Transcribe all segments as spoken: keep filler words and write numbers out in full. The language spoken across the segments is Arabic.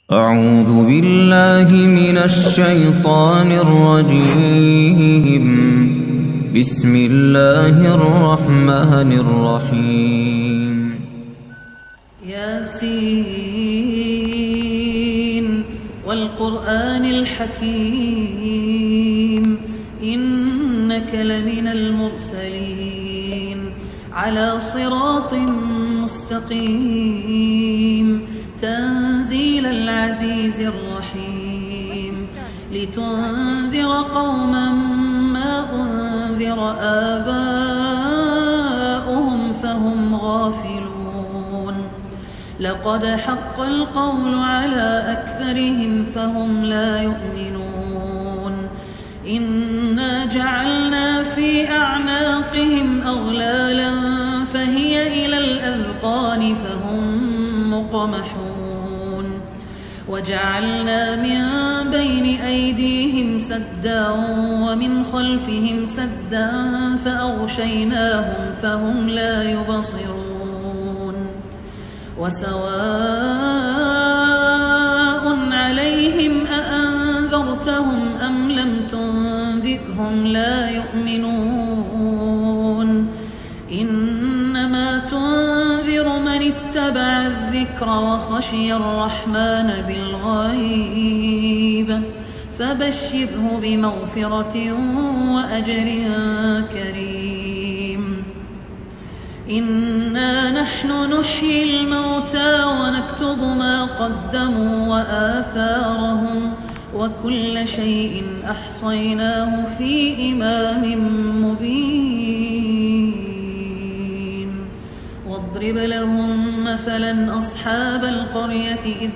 أعوذ بالله من الشيطان الرجيم. بسم الله الرحمن الرحيم. ياسين والقرآن الحكيم إنك لمن المرسلين على صراط مستقيم تنزيل العزيز الرحيم لتنذر قوما ما أنذر آباؤهم فهم غافلون لقد حق القول على أكثرهم فهم لا يؤمنون إنا جعلنا في أعناقهم أغلالا فهي إلى الأذقان فهم مقمحون وجعلنا من بين أيديهم سدا ومن خلفهم سدا فأغشيناهم فهم لا يبصرون وسواء عليهم أأنذرتهم أم لم تنذرهم لا يؤمنون إنما تنذر من اتبع الذكر وخشي الرحمن بالغيب فبشره بمغفرة وأجر كريم. إنا نحن نحيي الموتى ونكتب ما قدموا وآثارهم وكل شيء أحصيناه في إمام مبين. واضرب لهم مثلا أصحاب القرية إذ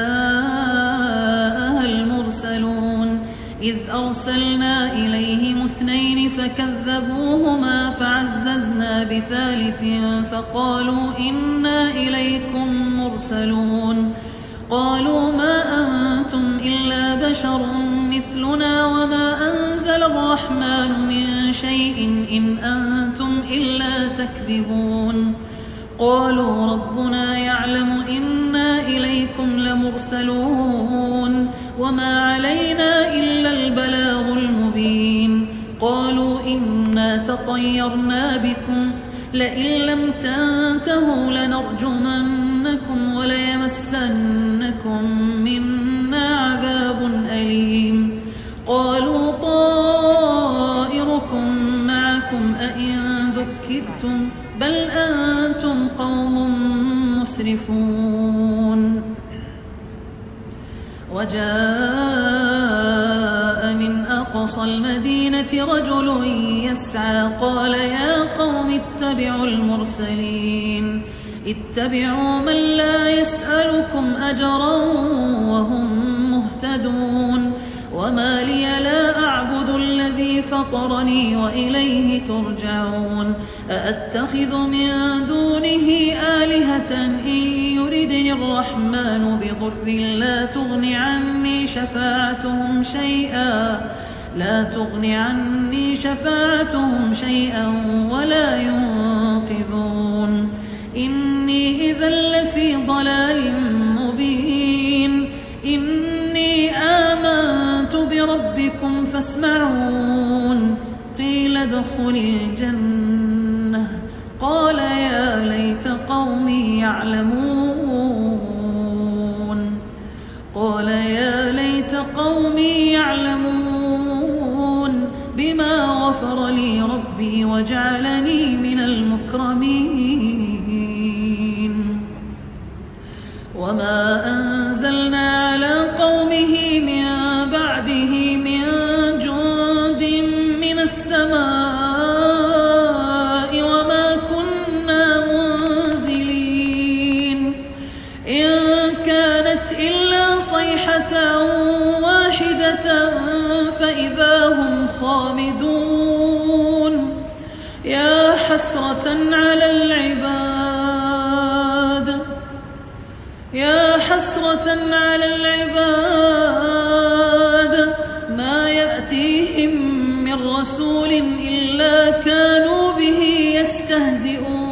جاءها المرسلون إذ أرسلنا إليهم اثنين فكذبوهما فعززنا بثالث فقالوا إنا إليكم مرسلون قالوا ما أنتم إلا بشر مثلنا وما أنزل الرحمن من شيء إن أنتم إلا تكذبون قالوا ربنا يعلم إنا إليكم لمرسلون وما علينا إلا البلاغ المبين قالوا إنا تطيرنا بكم لئن لم تنتهوا لنرجمنكم وليمسنكم منا عذاب أليم قالوا طائركم معكم أئن ذكرتم بل أنتم قوم مسرفون. وجاء من أقصى المدينة رجل يسعى قال يا قوم اتبعوا المرسلين اتبعوا من لا يسألكم أجرا وهم مهتدون وما لي لا أعبد الذي فطرني وإليه ترجعون أأتخذ من دونه آلهة إن يردني الرحمن بضر لا تغن عني شفاعتهم شيئا لا تغن عني شفاعتهم شيئا ولا ينقذون إني إذا لفي ضلال مبين إني آمنت بربكم فاسمعون قيل ادخل الجنة قال يا ليت قومي يعلمون قال يا ليت قومي يعلمون بما غفر لي ربي وجعلني من المكرمين. وما أنزلنا على قومه من بعده من جند من السماء وما كنا منزلين إن كانت إلا صيحة واحدة فإذا هم خامدون يا حسرة على العباد يا حسرة على العباد ما يأتيهم من رسول إلا كانوا به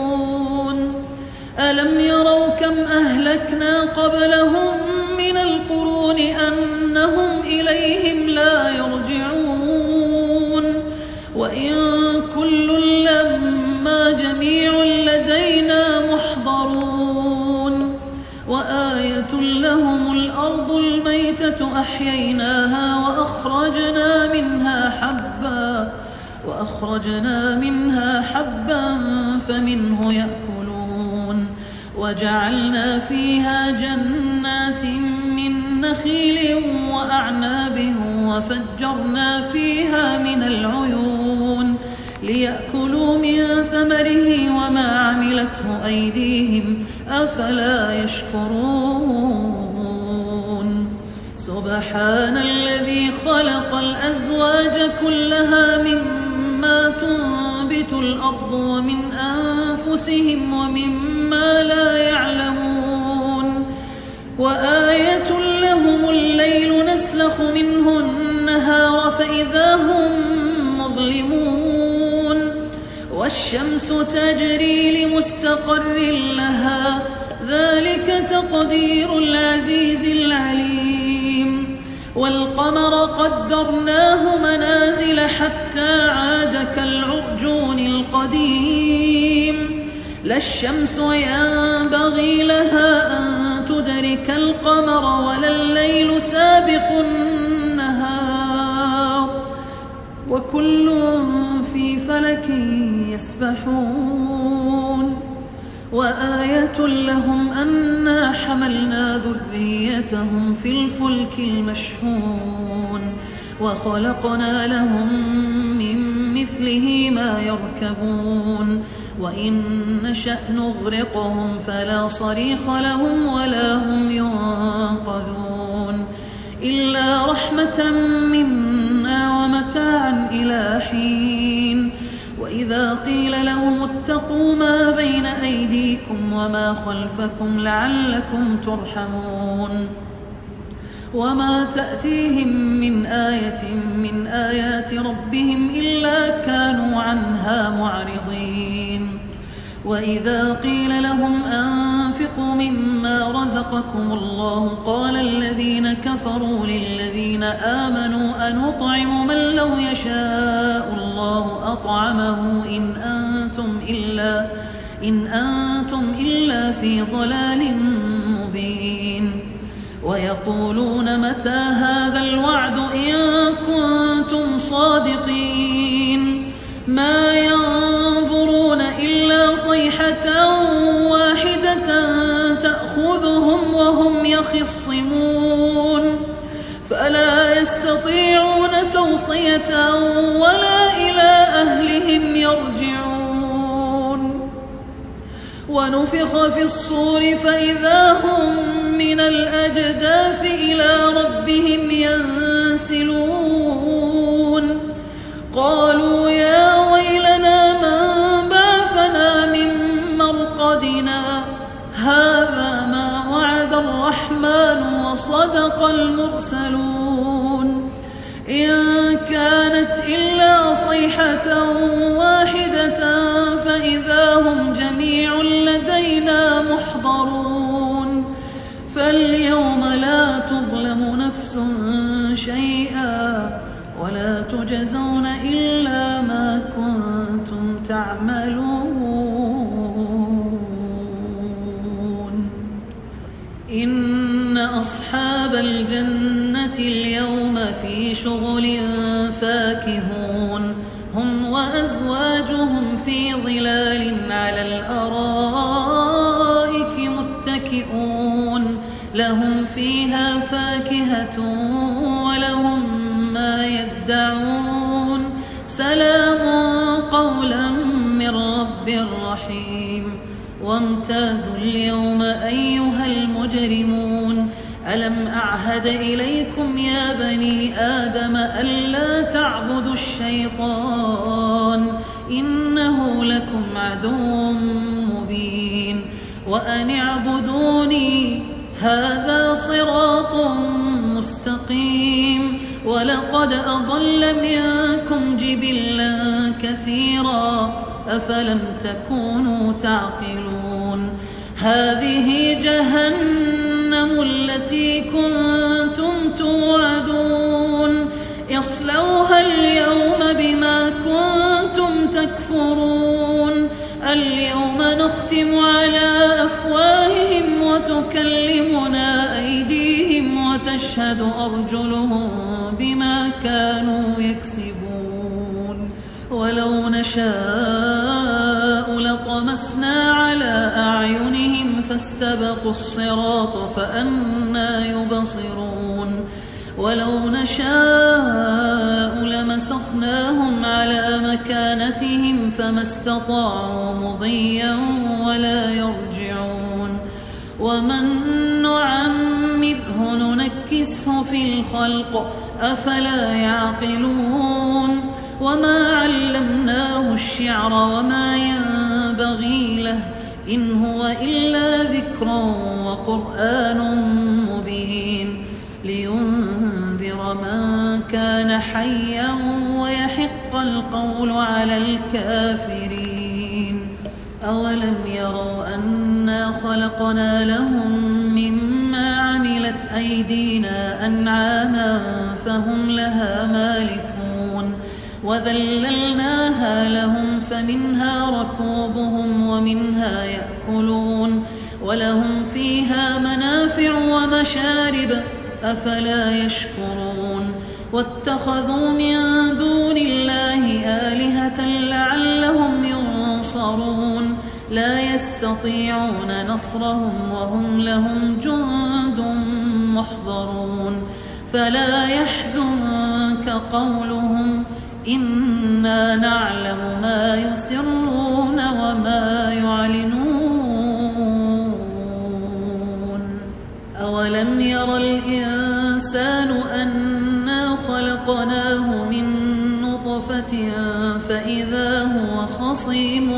يستهزئون ألم يروا كم أهلكنا قبلهم من القرون الميتة أحييناها وأخرجنا منها حبا وأخرجنا منها حبا فمنه يأكلون وجعلنا فيها جنات من نخيل وأعناب وفجرنا فيها من العيون ليأكلوا من ثمره وما عملته أيديهم أفلا يشكرون سبحان الذي خلق الأزواج كلها مما تنبت الأرض ومن أنفسهم ومما لا يعلمون وآية لهم الليل نسلخ منه النهار فإذا هم مظلمون والشمس تجري لمستقر لها ذلك تقدير العزيز العليم والقمر قدرناه منازل حتى عاد كالعرجون القديم لا الشمس ينبغي لها أن تدرك القمر ولا الليل سابق النهار وكل في فلك يسبحون وآية لهم أنا حملنا ذريتهم في الفلك المشحون وخلقنا لهم من مثله ما يركبون وإن نشأ نغرقهم فلا صريخ لهم ولا هم ينقذون إلا رحمة منا ومتاعا إلى حين وإذا قيل لهم اتقوا ما بين أيديكم وما خلفكم لعلكم ترحمون وما تأتيهم من آية من آيات ربهم إلا كانوا عنها معرضين وإذا قيل لهم أنفقوا مما رزقكم الله قال الذين كفروا للذين آمنوا أنطعم من لو يشاء الله أطعمه إن أنتم إلا, إن أنتم إلا في ضلال مبين ويقولون متى هذا الوعد إن كنتم صادقين ما ينظرون إلا صيحة واحدة تأخذهم وهم يخصمون فلا يستطيعون توصية ولا إلى أهلهم يرجعون ونفخ في الصور فإذا هم من الأجداث إلى ربهم ينسلون قالوا يا ويلنا من بعثنا من مرقدنا هذا ما وعد الرحمن وصدق المرسلون إن كانت إلا صيحة واحدة فإذا هم جميع لدينا محضرون فاليوم لا تظلم نفس شيئا ولا تجزون إلا ما كنتم تعملون إن أصحاب الجنة اليوم في شغل فاكهون هم وأزواجهم في ظلال على الأرائك متكئون لهم فيها فاكهة ولهم ما يدعون سلام قولا من رب رحيم وامتازوا اليوم أيها المجرمون ألم أعهد إليكم يا بني آدم ألا تعبدوا الشيطان إنه لكم عدو مبين وأن اعبدوني هذا صراط مستقيم ولقد أضل منكم جبلا كثيرا أفلم تكونوا تعقلون هذه جهنم التي كنتم توعدون اصلوها اليوم بما كنتم تكفرون اليوم نختم على أفواههم وتكلمنا أيديهم وتشهد أرجلهم بما كانوا يكسبون ولو نشاء لطمسنا على أعينهم فاستبقوا الصراط فأنى يبصرون ولو نشاء لمسخناهم على مكانتهم فما استطاعوا مضيا ولا يرجعون ومن نعمره ننكسه في الخلق أفلا يعقلون وما علمناه الشعر وما ينبغي له إن هو إلا ذكر وقرآن مبين لينذر من كان حيا ويحق القول على الكافرين أولم يروا أنا خلقنا لهم مما عملت أيدينا أنعاما فهم لها مالكون وذللناها لهم فمنها ركوبهم ومنها يأكلون ولهم فيها منافع ومشارب أفلا يشكرون واتخذوا من دون الله آلهة لعلهم ينصرون لا يستطيعون نصرهم وهم لهم جند محضرون فلا يحزنك قولهم إنا نعلم ما يسرون وما يعلنون أولم ير الإنسان أنا خلقناه من نطفة فإذا هو خصيم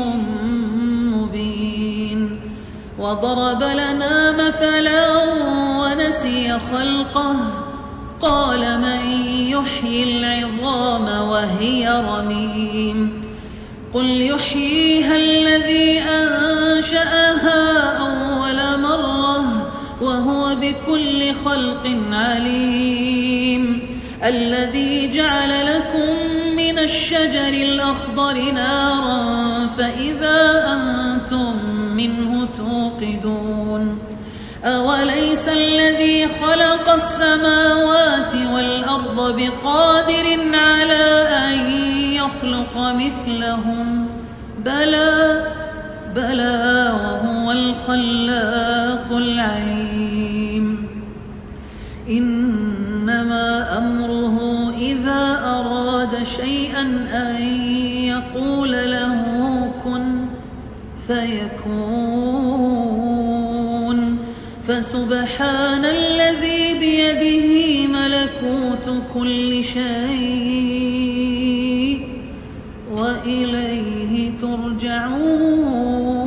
مبين وضرب لنا مثلا ونسي خلقه قال من يحيي العظام وهي رميم قل يحييها الذي أنشأها أول مرة وهو بكل خلق عليم الذي جعل لكم من الشجر الأخضر نارا فإذا أنتم منه توقدون أوليس الذي خلق السماوات والأرض بقادر على أن يخلق مثلهم بلى بلى وهو الخلاق العليم إنما أمره إذا أراد شيئا أن يقول له كن فيكون فسبحان الذي بيده ملكوت كل شيء وإليه ترجعون.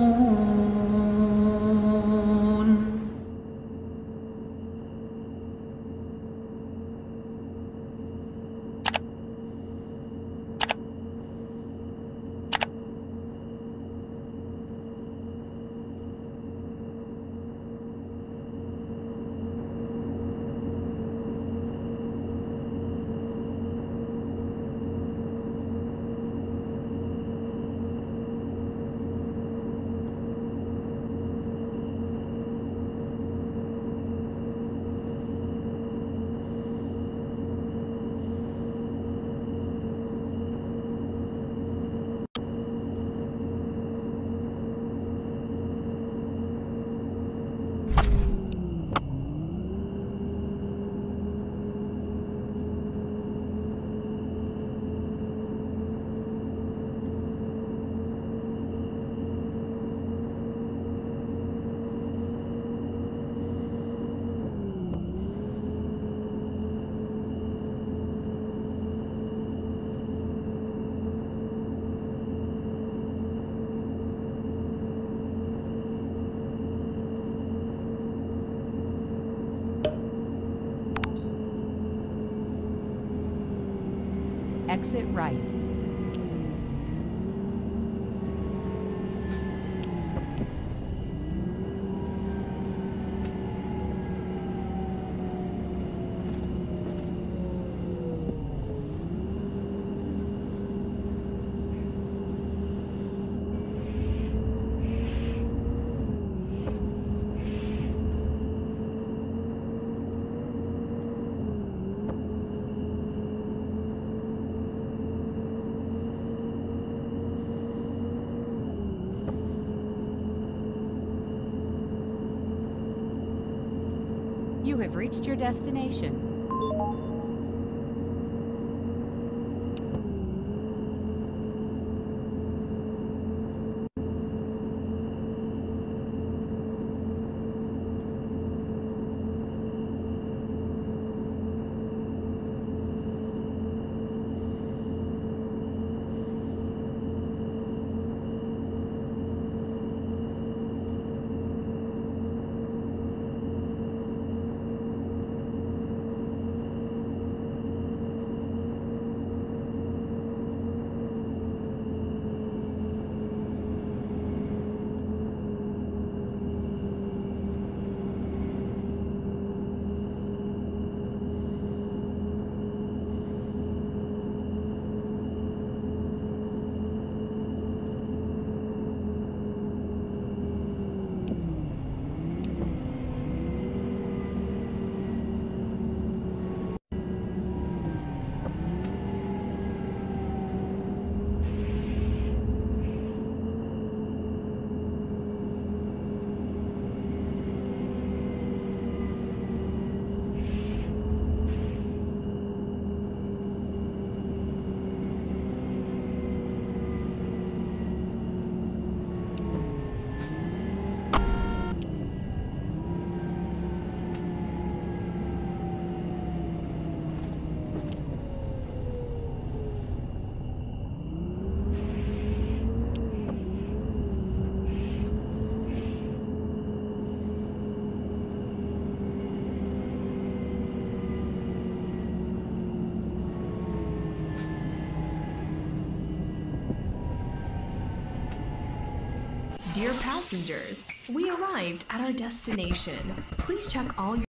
Exit right. reached your destination. Dear passengers, we arrived at our destination. Please check all your